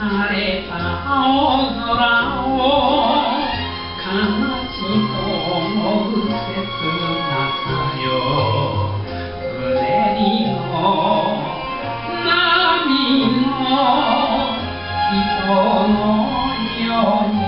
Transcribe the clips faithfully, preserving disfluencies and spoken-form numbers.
れた青空を悲しく思う切なさようねりの波の人のように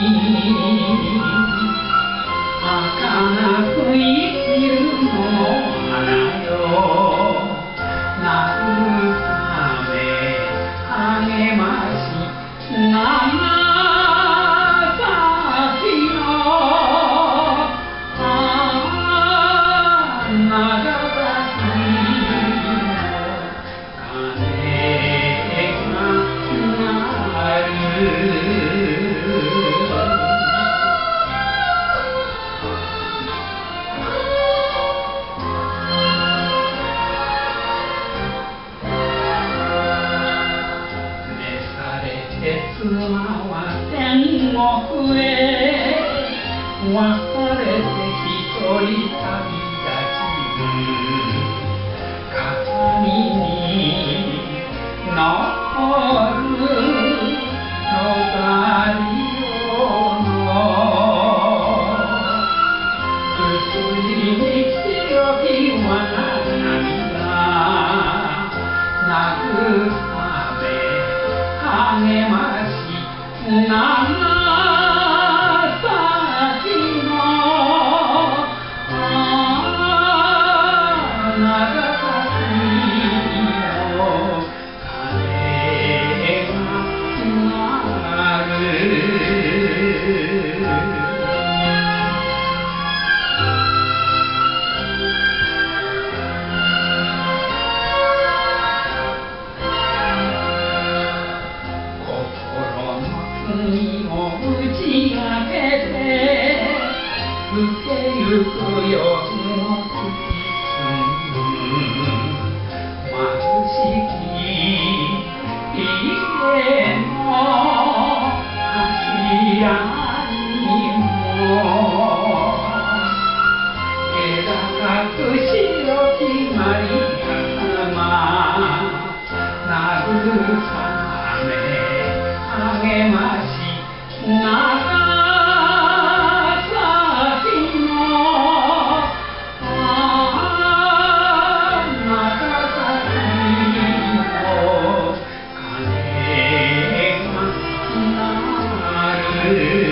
儚く生きるの花よ慰め励まし長崎のああ長崎の鐘が鳴る妻は天国へ別れて一人旅立ち形見に残るロザリオの薬に清き我が涙慰め励まし長崎のああ長崎の鐘が鳴る海を打ち明けて受けゆく夜の月紡ぐ眩しき家の柱にも気高く白きマリア様慰め励まし長崎のああ長崎の鐘が鳴る